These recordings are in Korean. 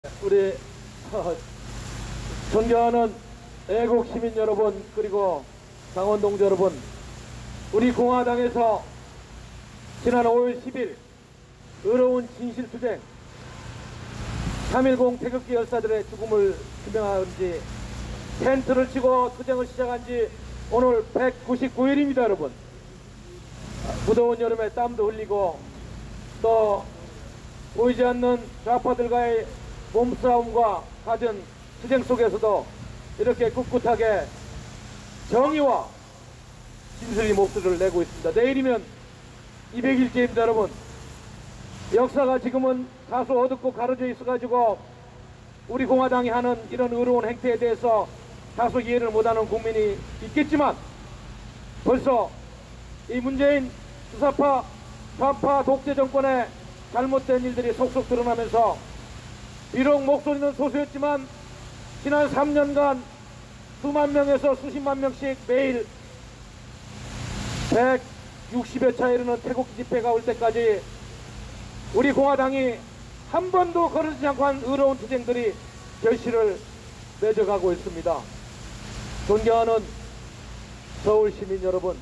우리 존경하는 애국 시민 여러분, 그리고 강원동지 여러분, 우리 공화당에서 지난 5월 10일 의로운 진실투쟁 3.10 태극기 열사들의 죽음을 규명한 지 텐트를 치고 투쟁을 시작한 지 오늘 199일입니다. 여러분, 무더운 여름에 땀도 흘리고 또 보이지 않는 좌파들과의 몸싸움과 갖은 투쟁 속에서도 이렇게 꿋꿋하게 정의와 진실의 목소리를 내고 있습니다. 내일이면 200일째입니다. 여러분, 역사가 지금은 다소 어둡고 가려져 있어가지고 우리 공화당이 하는 이런 의로운 행태에 대해서 다소 이해를 못하는 국민이 있겠지만, 벌써 이 문재인 주사파 좌파 독재 정권의 잘못된 일들이 속속 드러나면서 비록 목소리는 소수였지만 지난 3년간 수만 명에서 수십만 명씩 매일 160여 차에 이르는 태극기 집회가 올 때까지 우리 공화당이 한 번도 거르지 않고 한 의로운 투쟁들이 결실을 맺어가고 있습니다. 존경하는 서울 시민 여러분,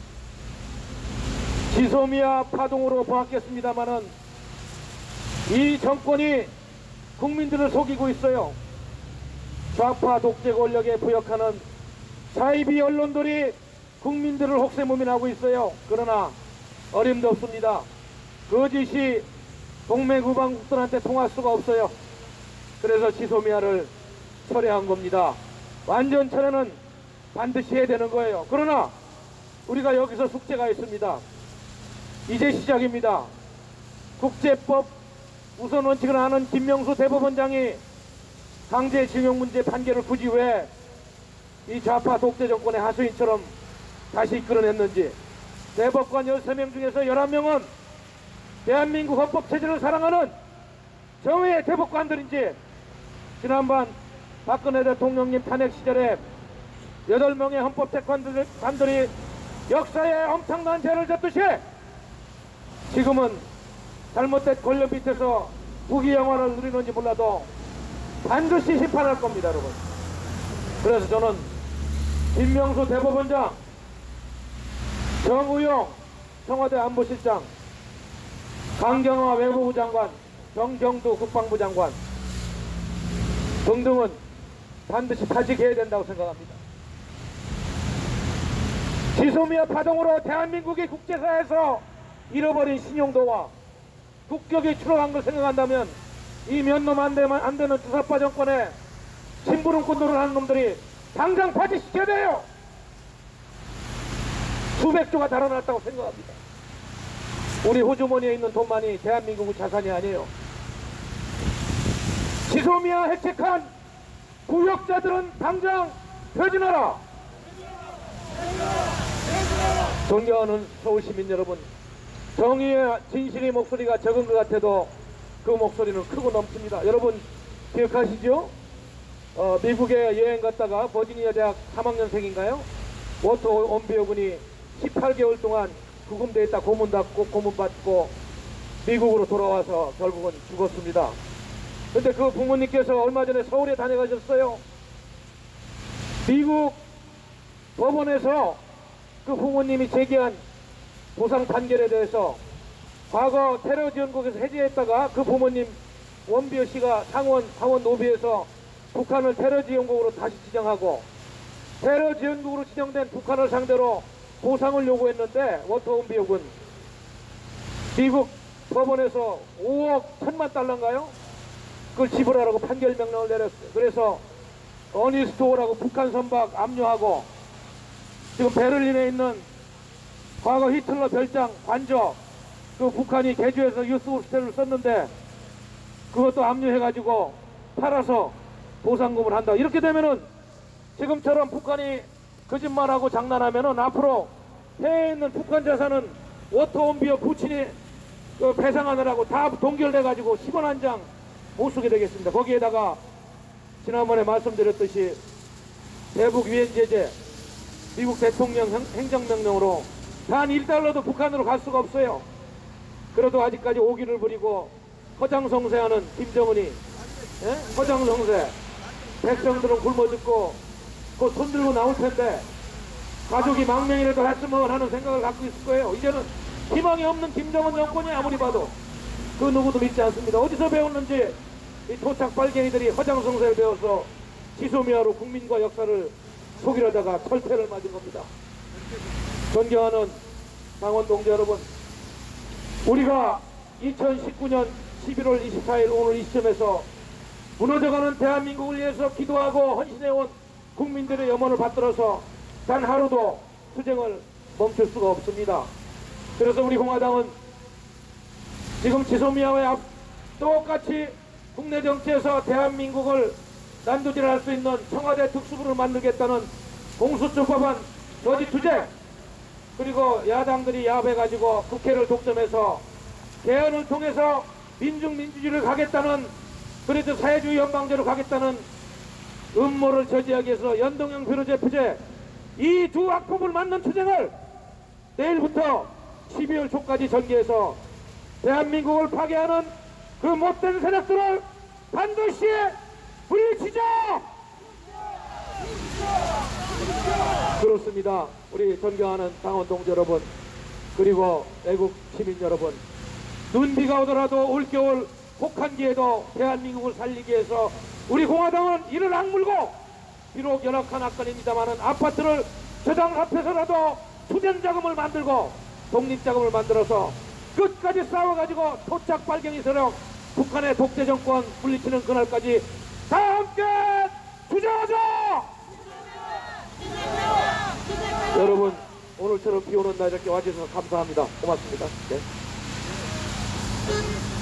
지소미아 파동으로 보았겠습니다마는 이 정권이 국민들을 속이고 있어요. 좌파 독재 권력에 부역하는 사이비 언론들이 국민들을 혹세무민하고 있어요. 그러나 어림도 없습니다. 거짓이 동맹후방국들한테 통할 수가 없어요. 그래서 지소미아를 철회한 겁니다. 완전 철회는 반드시 해야 되는 거예요. 그러나 우리가 여기서 숙제가 있습니다. 이제 시작입니다. 국제법 우선 원칙을 아는 김명수 대법원장이 강제징용 문제 판결을 굳이 왜 이 좌파 독재 정권의 하수인처럼 다시 이끌어냈는지, 대법관 13명 중에서 11명은 대한민국 헌법체제를 사랑하는 정의의 대법관들인지, 지난번 박근혜 대통령님 탄핵 시절에 8명의 헌법재판관들이 역사에 엄청난 죄를 졌듯이 지금은 잘못된 권력 밑에서 부귀영화를 누리는지 몰라도 반드시 심판할 겁니다. 여러분, 그래서 저는 김명수 대법원장, 정의용 청와대 안보실장, 강경화 외무부 장관, 정경두 국방부 장관 등등은 반드시 타직해야 된다고 생각합니다. 지소미아 파동으로 대한민국이 국제사회에서 잃어버린 신용도와 국격이 추락한 걸 생각한다면 이 면놈 안 되는 주사파 정권에 심부름꾼 노릇하는 놈들이 당장 파지시켜야 돼요. 수백조가 달아났다고 생각합니다. 우리 호주머니에 있는 돈만이 대한민국의 자산이 아니에요. 지소미아 해책한 부역자들은 당장 퇴진하라. 존경하는 서울시민 여러분, 정의의 진실의 목소리가 적은 것 같아도 그 목소리는 크고 넘칩니다. 여러분 기억하시죠? 미국에 여행 갔다가 버지니아 대학 3학년생인가요? 워터 온비어 군이 18개월 동안 구금되어 있다 고문받고 미국으로 돌아와서 결국은 죽었습니다. 근데 그 부모님께서 얼마 전에 서울에 다녀가셨어요. 미국 법원에서 그 부모님이 제기한 보상 판결에 대해서 과거 테러 지원국에서 해제했다가 그 부모님 원비어 씨가 상원 노비에서 북한을 테러 지원국으로 다시 지정하고, 테러 지원국으로 지정된 북한을 상대로 보상을 요구했는데 워터 원비어군 미국 법원에서 5억 1천만 달러인가요? 그걸 지불하라고 판결 명령을 내렸어요. 그래서 어니스트 호라고 북한 선박 압류하고, 지금 베를린에 있는 과거 히틀러 별장 관저, 그 북한이 개조해서 유스호스텔을 썼는데 그것도 압류해가지고 팔아서 보상금을 한다. 이렇게 되면은 지금처럼 북한이 거짓말하고 장난하면은 앞으로 해외에 있는 북한 자산은 워터온비어 부친이 배상하느라고 다 동결돼가지고 10원 한 장 못 쓰게 되겠습니다. 거기에다가 지난번에 말씀드렸듯이 대북 유엔 제재, 미국 대통령 행정명령으로 단 1달러도 북한으로 갈 수가 없어요. 그래도 아직까지 오기를 부리고 허장성세하는 김정은이 허장성세 백성들은 굶어 죽고 그 손 들고 나올 텐데 가족이 망명이라도 했으면 하는 생각을 갖고 있을 거예요. 이제는 희망이 없는 김정은 정권이 아무리 봐도 그 누구도 믿지 않습니다. 어디서 배웠는지 이 토착 빨갱이들이 허장성세를 배워서 지소미아로 국민과 역사를 속이려다가 철퇴를 맞은 겁니다. 존경하는 당원 동지 여러분, 우리가 2019년 11월 24일 오늘 이 시점에서 무너져가는 대한민국을 위해서 기도하고 헌신해온 국민들의 염원을 받들어서 단 하루도 투쟁을 멈출 수가 없습니다. 그래서 우리 공화당은 지금 지소미아와 똑같이 국내 정치에서 대한민국을 난두질할 수 있는 청와대 특수부를 만들겠다는 공수처법안 저지 투쟁, 그리고 야당들이 야합해가지고 국회를 독점해서 개헌을 통해서 민주주의를 가겠다는, 그래도 사회주의 연방제로 가겠다는 음모를 저지하기 위해서 연동형 변호제 표제 이 두 악법을 맞는 투쟁을 내일부터 12월 초까지 전개해서 대한민국을 파괴하는 그 못된 세력들을 반드시 물리치자! 그렇습니다. 우리 존경하는 당원 동지 여러분, 그리고 애국 시민 여러분, 눈비가 오더라도 올겨울 혹한기에도 대한민국을 살리기 위해서 우리 공화당은 이를 악물고, 비록 열악한 악건입니다마는 아파트를 저당 앞에서라도 투쟁자금을 만들고 독립자금을 만들어서 끝까지 싸워가지고 토착 빨갱이 세력 북한의 독재정권 물리치는 그날까지 다 함께 투쟁하자! 여러분, 오늘처럼 비오는 날 이렇게 와주셔서 감사합니다. 고맙습니다. 네.